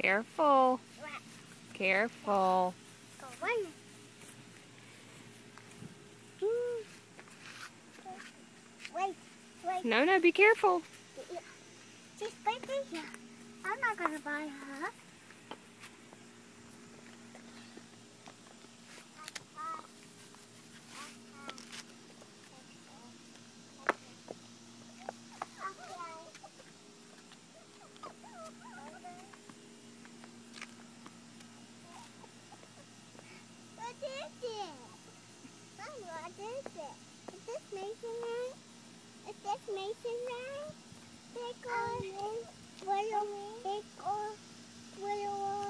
Careful. Careful. Wait. No, be careful. She's baby. I'm not gonna buy her. What is it? Mom, what is it? Is this masonry? Is this masonry? Big or little? Big or little?